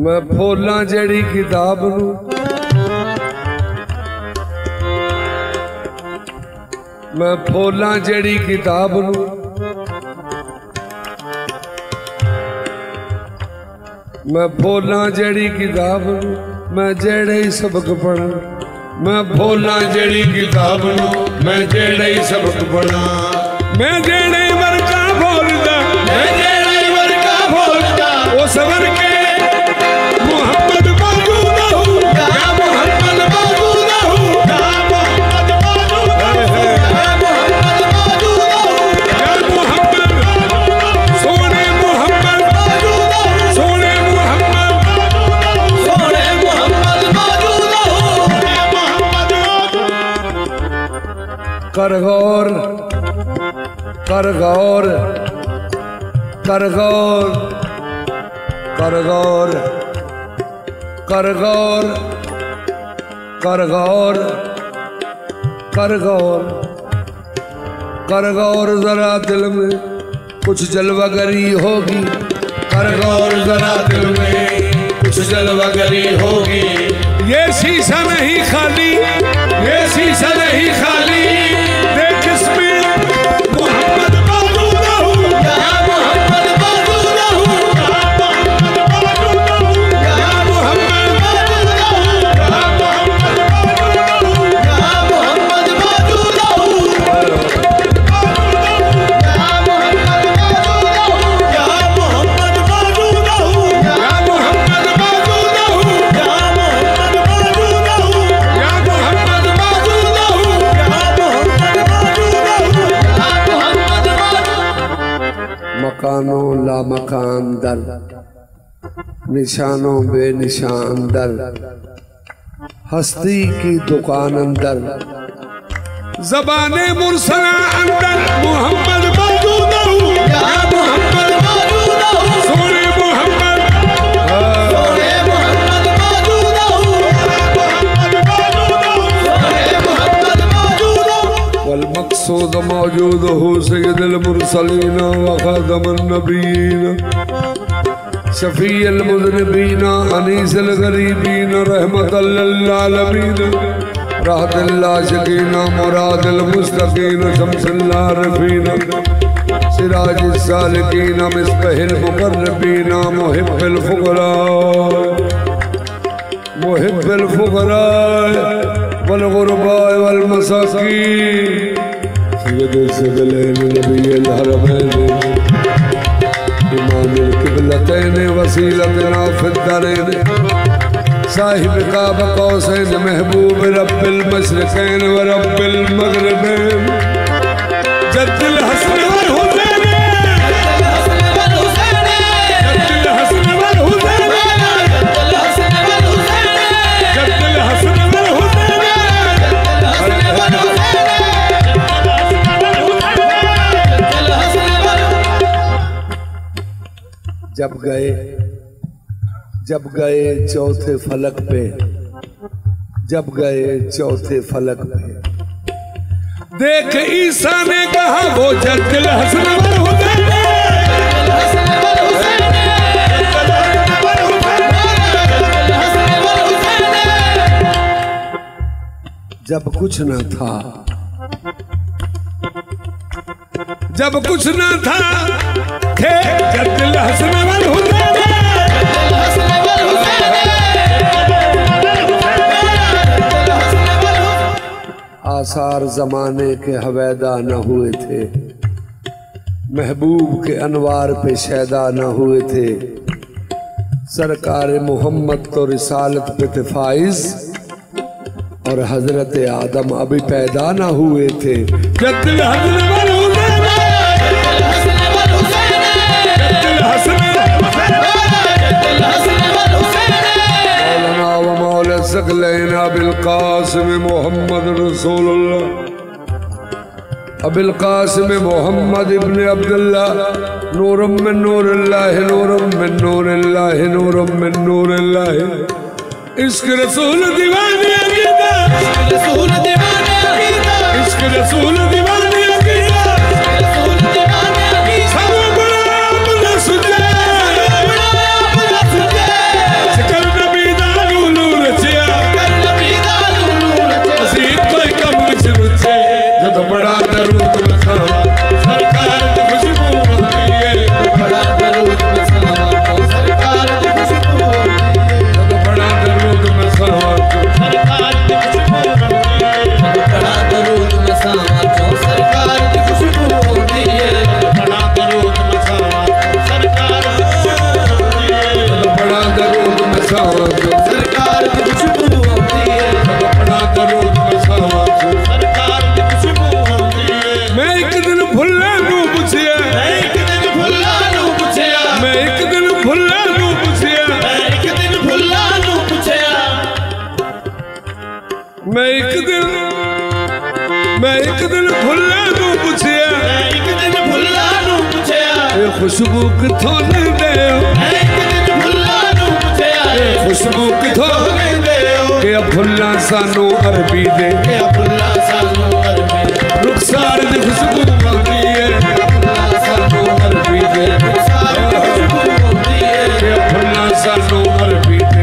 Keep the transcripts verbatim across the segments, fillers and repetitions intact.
मैं फोला जड़ी किताब नू मैं फोला जड़ी किताब नू मैं फोला जड़ी किताब नू मैं जेड़े ही सबक पढ़ा मैं फोला जड़ी किताब नू मैं जेड़े ही सबक पढ़ा मैं जेड़े वर्का बोलदा मैं जेड़े वर्का बोलदा ओ सबर के मोहम्मद मौजूद हूँ या मोहम्मद मौजूद हूँ या मोहम्मद मौजूद हूँ या मोहम्मद मौजूद हूँ या मोहम्मद सोने मोहम्मद मौजूद हूँ सोने मोहम्मद सोने मोहम्मद मौजूद हूँ या मोहम्मद कर गौर कर गौर कर गौर कर गौर कर गौर कर गौर कर गौर कर गौर जरा दिल में कुछ जलवागरी होगी कर गौर जरा दिल में कुछ जलवागरी होगी ये शीशा नहीं खाली ये शीशा नहीं खाली देख इसमें मोहम्मद मौजूद हूँ या मोहम्मद मौजूद हूँ या मोहम्मद मौजूद हूँ या मोहम्मद मौजूद हूँ या मोहम्मद मौजूद हूँ या मोहम्मद मौजूद हूँ या मोहम्मद मौजूद हूँ या मोहम्मद मौजूद हूँ या मोहम्मद मौजूद हूँ या मोहम्मद मकानों ला मकान दर निशानों बेनिशान दर हस्ती की दुकान अंदर ज़बाने मुरसला अंदर मोहम्मद मौजूद हूँ या मोहम्मद मौजूद हूँ सोने मोहम्मद सोने मोहम्मद मौजूद हूँ मोहम्मद मौजूद हूँ सोने मोहम्मद मौजूद हूँ वल मक़सूद मौजूद हूँ सय्यदुल मुरसलीन व ख़ातमुन नबीयीन शफ़ीउल मुज़निबीन अनीसुल ग़रीबीन रहमतल लिल आलमीन राहतुल आशिक़ीन मुरादुल मुस्तक़ीन शम्सुल आरिफ़ीन सिराजुस सालिकीन मिस्बाहुल मुक़र्रबीन मुहिब्बुल फ़ुक़रा मुहिब्बुल फ़ुक़रा वल ग़ुरबा वल मसाकीन सय्यदुल सिक़लैन नबियुल हरमैन इमामुल क़िबलतैन वसीलतना फ़िद्दरैन साहिब काब कौसैन महबूब रब्बिल मशरिक़ैन व रब्बिल मग़रिबैन जद्दुल हसन वल हुसैन जद्दुल हसन वल हुसैन जद्दुल हसन वल हुसैन जद्दुल हसन वल हुसैन जब गए जब गए चौथे फलक पे जब गए चौथे फलक पे देख ईसा ने कहा वो जद्दुल हसन वल हुसैन जब कुछ न था जब कुछ न था थे जद्दुल हसन वल हुसैन आसार जमाने के हवैदा न हुए थे महबूब के अनवार पे शैदा न हुए थे सरकार मोहम्मद तो रिसालत पे थे फाइज और हजरत आदम अभी पैदा न हुए थे जद्दुल हसन वल हुसैन जद्दुल हसन जद्दुल हसन वल हुसैन मौलाना व मौला सकलैन अबिल कासिम मोहम्मद रसूलुल्लाह अबिल कासिम मोहम्मद इब्न अब्दुल्लाह नूरुम मिन नूरिल्लाह नूरुम मिन नूरिल्लाह नूरुम मिन नूरिल्लाह इश्क रसूल दीवाने अकीदा इश्क रसूल दीवाने अकीदा इश्क रसूल दीवाने अकीदा रसूल दीवाने अकीदा सब गुलाम न सुझे गुलाम न सुझे मैं एक दिन मैं एक दिन भुल्ला नू पूछया एक दिन भुल्ला नू पूछया ये खुशबू किथों लेंदे हो एक दिन भुल्ला नू पूछया ये खुशबू किथों लेंदे हो कि भुल्ला सानू अरबी दे के भुल्ला सानू अरबी रुखसार दी खुशबू आंदी है भुल्ला सानू अरबी दे रुखसार दी खुशबू आंदी है कि भुल्ला सानू अरबी दे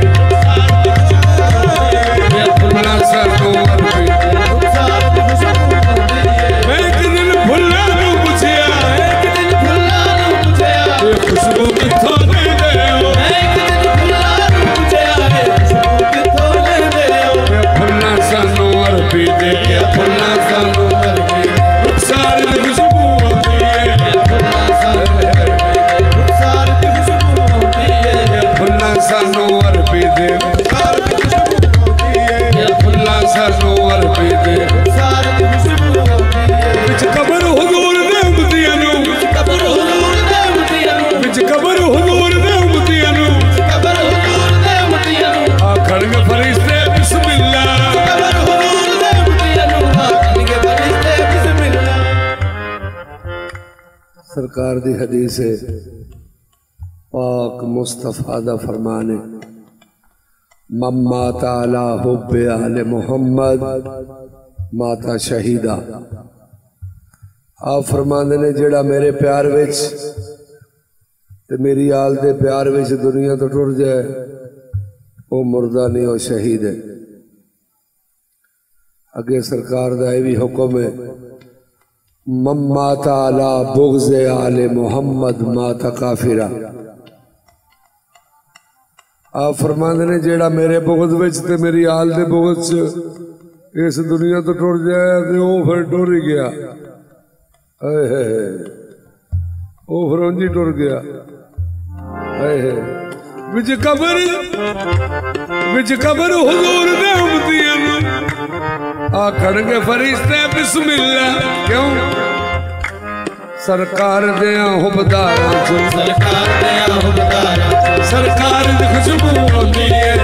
कि भुल्ला सानू अरबी दे रुखसार दी खुशबू आंदी है मैं एक दिन भुल्ला नू पूछया एक दिन भुल्ला नू पूछया ये खुशबू किथों लेंदे हो एक दिन भुल्ला नू पूछया खुशबू किथों लेंदे हो कि भुल्ला सानू अरबी दे कि भुल्ला सानू अरबी रुखसार दी खुशबू आंदी है भुल्ला सानू अरबी रुखसार दी खुशबू आंदी है भुल्ला सानू अरबी दे रुखसार दी खुशबू आंदी है भुल्ला सानू अरबी दे रुखसार दी खुशबू आंदी है विच कबर हुजूर दे उम्मतियां नू कबर हुजूर दे उम्मतियां नू विच कबर हुजूर दे उम्मतियां नू कबर हुजूर दे उम्मतियां नू आखणगे फरिश्ते बिस्मिल्लाह कबर हुजूर दे उम्मतियां नू आखणगे फरिश्ते बिस्मिल्लाह। सरकार दी हदीस है पाक मुस्तफा दा फरमान है मम्मा ताला हुब्बे आले मोहम्मद माता शहीदा। आप फरमांदे ने जेड़ा मेरे प्यार विच ते मेरी आल दे प्यार विच दुनिया तो टुर जाए वो मुर्दा नहीं वो शहीद है। अगे सरकार दा भी हुक्म है मम्मा ताला बुग़्ज़े आले मोहम्मद माता काफिरा। आप फरमांदे ने जेड़ा मेरे बुग़्ज़ विच ते मेरी आल दे बुग़्ज़ च इस दुनिया तो टुर जाए ते वो फिर टुर ही गया वो फिर उंजी टुर गया। विच कबर विच कबर हुजूर दे उम्मतियां नू आखणगे फरिश्ते बिस्मिल्लाह। क्यों सरकार दे हुबदारां चो सरकार दे हुबदारां चो सरकार दी खुशबू आंदी है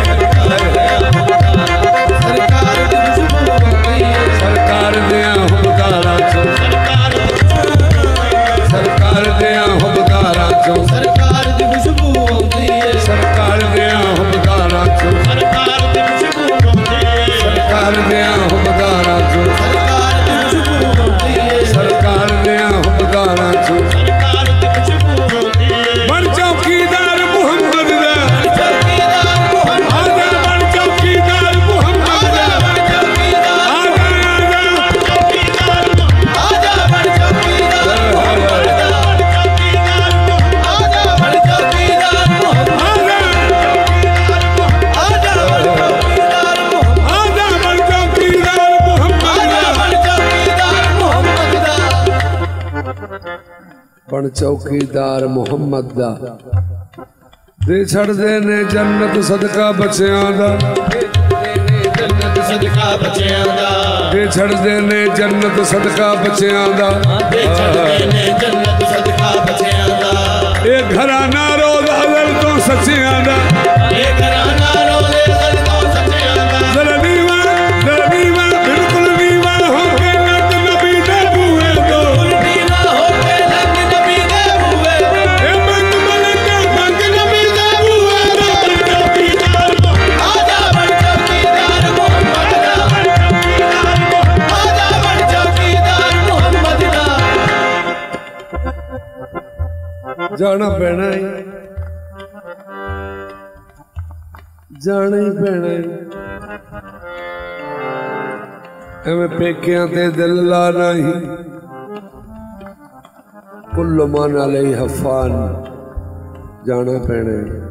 सरकार दी खुशबू आंदी है सरकार दे हुबदारां चो सरकार दे हुबदारां चो सरकार दी खुशबू आंदी है सरकार दे हुबदारां चो सरकार दी खुशबू आंदी है सरकार दे हुबदारां चो सरकार दी खुशबू आंदी है सरकार दे हुबदारां चो सरकार दी खुशबू आंदी है। बन चौकीदार मुहम्मद दा चौकीदार मोहम्मद आजा बन चौकीदार मुहम्मद दा चौकीदार आजा आजा आजा बन चौकीदार मोहम्मद दा आजा बन चौकीदार मोहम्मद आजा आजा बन चौकीदार मोहम्मद आजा बन चौकीदार मुहम्मद आजा दा बन चौकीदार मोहम्मद दा बन चौकीदार मुहम्मद दा दे छड़ दे ने जन्नत सदका बच्चियां दा जन्नत सदका बच्चियां दा दे छड़ दे ने जन्नत सदका बच्चियां दा दे छड़दे ने जन्नत सदका बच्चियां दा ए घराना रोज़ अज़ल तो सच्चियां दा ये घराना रोले गल तो सच्चियां दा जरा नीवा जरा नीवा बिल्कुल नीवा हो के नत नबी दे बूहे दो दीवा होके लग नबी दे हुए ए मंग मलक मंग नबी दे बूहे दो चौकीदार आजा बन चौकीदार मोहम्मद दा आजा बन चौकीदार मोहम्मद दा जाना पैना है जाना ही पैना है एवं पेकियां ते दिल ला नहीं कुल्ल मन अलई हफान जाना पैना है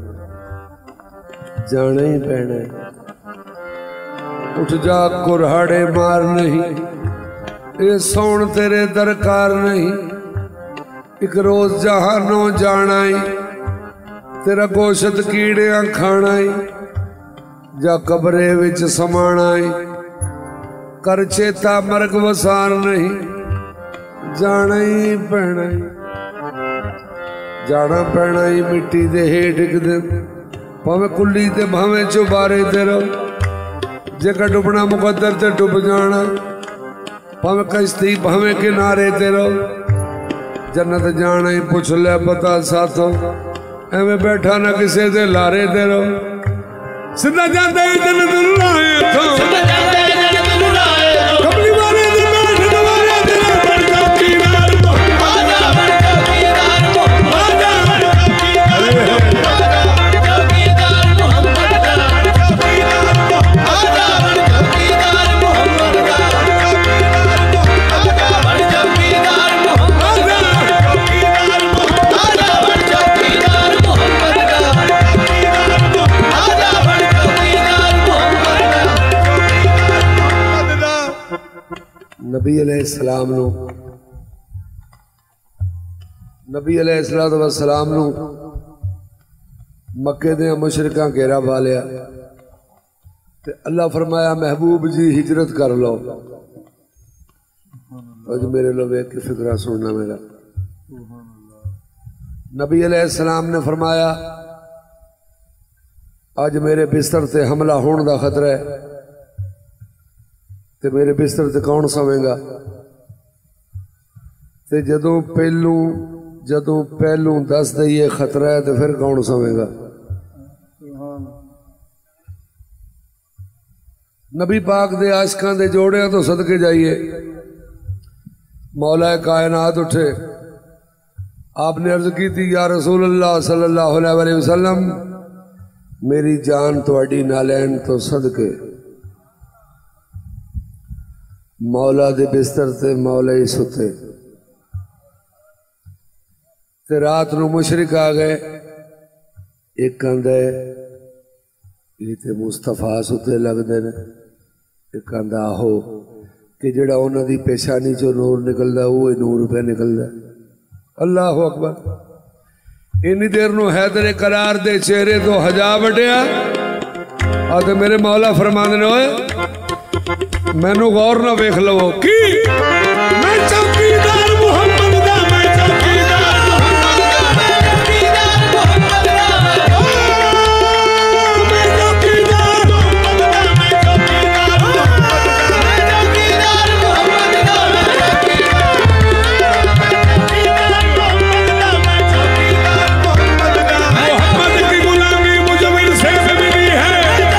जाना ही पैना है। उठ जा कुरहाड़े मार नहीं ये सौन तेरे दरकार नहीं एक रोज जहानों जाना ही तेरा गोशत कीड़ियां खाना ही जा कबरे विच समाना ही कर चेता मरग वसार नहीं जाना ही पैना ही जाना पैना ही मिट्टी दे हेठ एक दिन भावे कुली ते भावे चुबारे ते रहो जेकर डुबना मुकद्दर ते डुब जाना, भावें कश्ती भावें किनारे ते रहो, जन्नत जाना ही पुछ ले पता साथों, एवें बैठा ना किसे दे लारे ते रहो। सीधा जाते ही जन्नत लाए तो कमली वाले नबी अलैहिस्सलाम नु नबी अलैहिस्सलाम नु मक्के दे मुशरिकां घेरा पा लिया ते अल्लाह फरमाया महबूब जी हिजरत कर लो। अज मेरे लो वेख के फिक्रा सुनना मेरा। नबी अलैहिस्सलाम ने फरमाया अज मेरे बिस्तर से हमला होने का खतरा है, ते मेरे बिस्तर से कौन सोवेगा? ते जदों पहलू जदों पहलू दस दईए खतरा है तो फिर कौन सोवेगा? नबी पाक दे आशिकां दे जोड़े तो सदके जाइए। मौला कायनात उठे, आपने अर्ज की थी या रसूल अल्लाह सल्लल्लाहु अलैहि वसल्लम मेरी जान तुहाडी नालैन तो सदके। मौला दे बिस्तर से मौला ही सुते ते रात नू मुशरिक आ गए। एक कहंदा ये ते मुस्तफा सुते लगदे ने, एक कहंदा आहो कि जेड़ा उन्हां दी पेशानी चो नूर निकलदा वो नूर पे निकलदा। अल्लाहु अकबर। इन्नी देर नू हैदर करार दे चेहरे तो हजा वटिया आ ते मेरे मौला फरमांदे ने ओए मैनू गौर ना वेख लवो की मैं चौकीदार मुहम्मद दा, मैं चौकीदार मुहम्मद दा, मैं चौकीदार मुहम्मद दा, मैं चौकीदार मुहम्मद दा, मैं चौकीदार मुहम्मद दा, मैं चौकीदार मुहम्मद दा, मोहम्मद की गुलामी मुझे मिल से मिली है।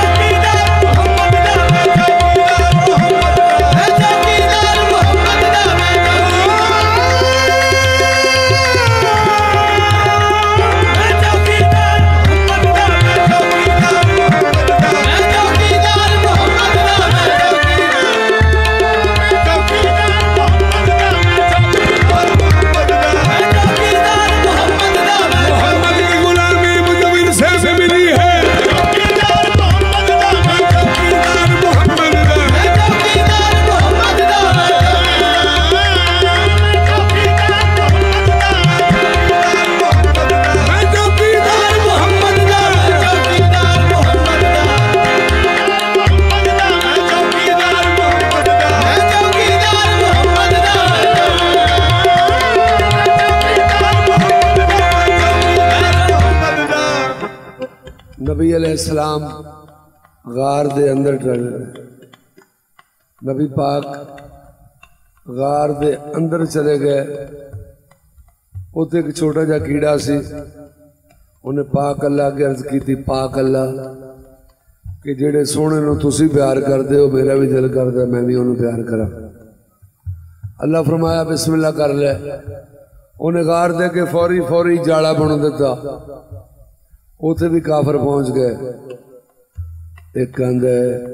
नबी अलैहिस्सलाम गार दे अंदर टल नबी पाक गार दे अंदर चले गए। उत्थे एक छोटा जा कीड़ा सी, उन्हें पाक अल्लाह की अर्ज की थी, पाक अल्लाह कि जेड़े सोहणे नूं तुसीं प्यार करदे हो मेरा भी दिल करदा मैं भी उन्हें प्यार करा। अल्लाह फरमाया बिस्मिल्लाह कर ले। उन्हें गार दे के फौरी फौरी जाला बुन दिता। उथे भी काफर पहुंच गए। एक कहंदा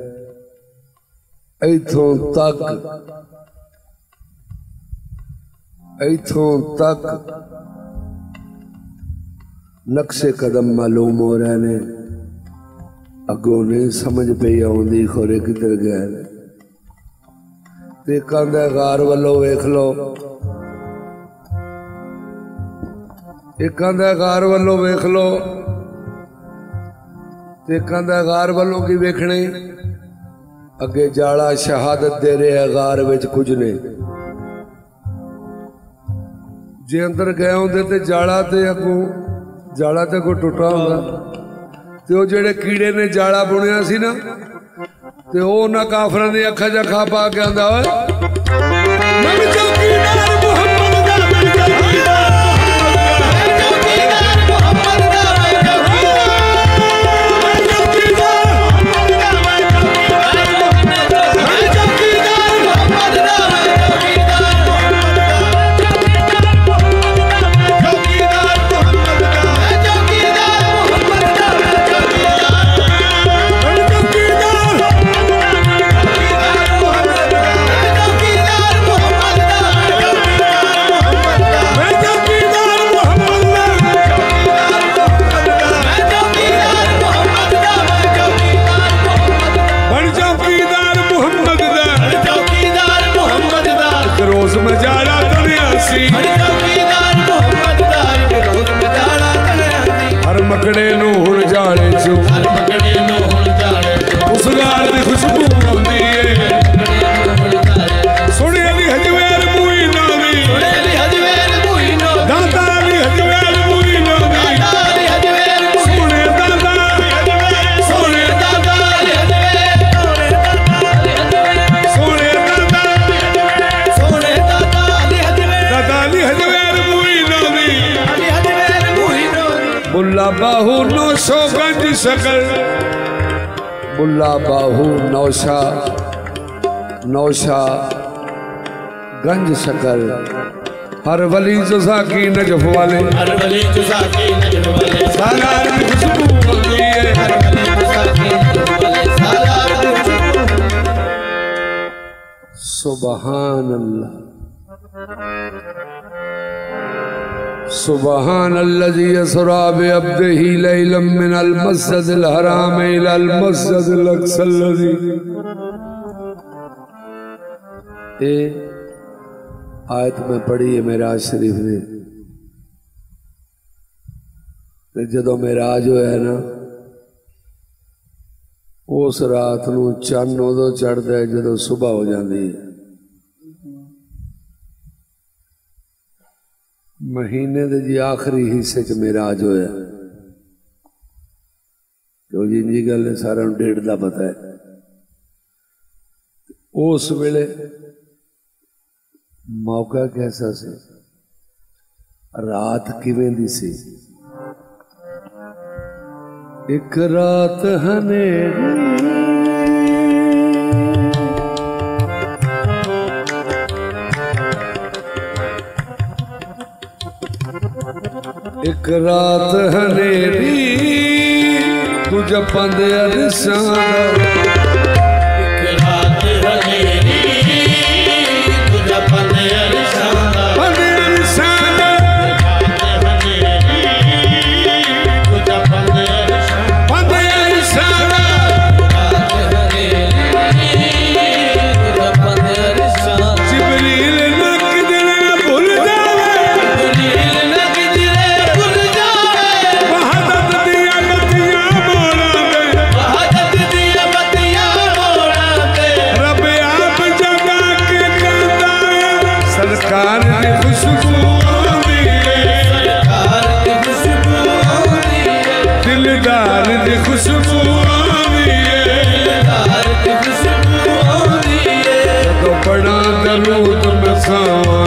इथों तक इथों तक नक्शे कदम मालूम हो रहे ने, अगों नहीं समझ पई आउंदी खोरे किधर गए। ते कहंदा गार वालों वेख लो, एक कहंदा गार वालों वेख लो, ते कहंदा गार वालों की वेखने अगे जाला शहादत दे रहे गार विच कुछ ने। जे अंदर गए होंदे ते जाला ते अगों जाला ते कोई टुटा होंदा ते वो जेड़े कीड़े ने जाला बुनिया सी ना ते ते ओ ना काफरां दी अखां च अखां पा के आंदा ओए मैं भी चौकीदार मुहम्मद दा मैं चौकीदार चौकीदार मुहम्मद दा मैं चौकीदार मैं चौकीदार मुहम्मद दा मैं चौकीदार चौकीदार मुहम्मद दा मैं चौकीदार मुहम्मद दा मैं मकड़े नू हुण जाले चो मकड़े नू हुण जाले उस गाल दी खुशबू आउंदी है सुने दी हजवेर मूई ना दी सुने दी हजवेर मूई ना दादा दी हजवेर मूई ना दादा दी हजवेर सुने दादा दी हजवेर सुने दादा दी हजवेर सुने दादा दी हजवेर सुने दादा दी हजवेर दादा दी हजवेर मूई ना दी हजवेर मूई ना बुल्ला बाहू नौशो गंज शकल बुल्ला बाहू नौशा नौशा गंज शकल हर वली जुज़ा की नजफ वाले हर वली जुज़ा की नजफ वाले सालार की खुशबू होती है हर वली जुज़ा की नजफ वाले सालार की खुशबू सुभान अल्लाह सुबहान अल्लज़ी यसरा बिअब्दिही लैलन मिनल मस्जिदिल हराम इलल मस्जिदिल अक़सा अल्लज़ी ए आयत में पढ़ी है मेराज शरीफ ने ते जदों मेराज होया ना उस रात नूं चन्न उदों चढ़दा है जदों सुबह हो जाती है महीने दे जी आखिरी हिस्से च मेराज होया तो जी जी गल सारा डेढ़ का पता है उस वेले मौका कैसा से रात किवें दी सी एक रात हनेरी एक रात हनेरी तुझे पंद अरसां एक रात हनेरी तुझे पंद अरसां पंद अरसां तुझे पंद अरसां पंद अरसां तुझे पंद अरसां जिब्रील ना किदे भूल जावे जिब्रील ना सरकार की खुशबू आंदी है सरकार की खुशबू आंदी है दिलदार की खुशबू आंदी है दिलदार की खुशबू आंदी है तो बड़ा दरूद में सावा